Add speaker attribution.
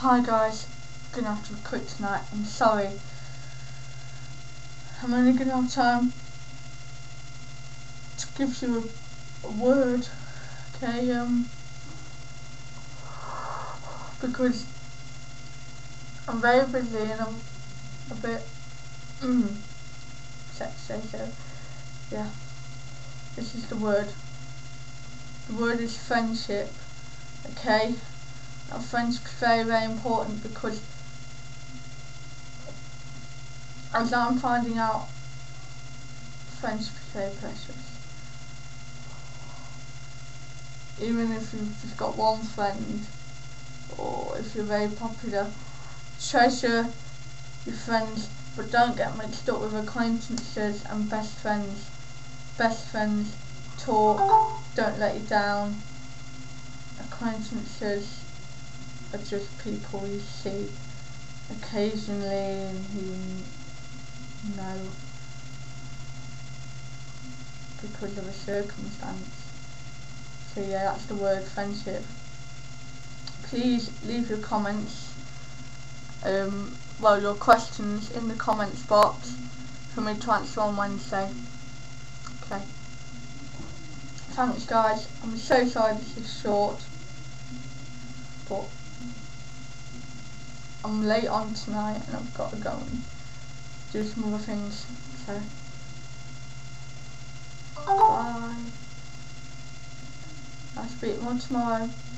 Speaker 1: Hi guys, gonna have to be quick tonight. I'm sorry. I'm only gonna have time to give you a word, okay? Because I'm very busy and I'm a bit sexy, so yeah. This is the word. The word is friendship, okay? Now friendship is very, very important because as I'm finding out, friendship is very precious. Even if you've just got one friend, or if you're very popular, treasure your friends, but don't get mixed up with acquaintances and best friends. Best friends talk, don't let you down. Acquaintances are just people you see occasionally and who you know because of a circumstance. So yeah, that's the word, friendship. Please leave your comments, your questions in the comments box for me to answer on Wednesday. Okay. Thanks guys, I'm so sorry this is short, but I'm late on tonight and I've got to go and do some other things, so bye. I'll speak more tomorrow.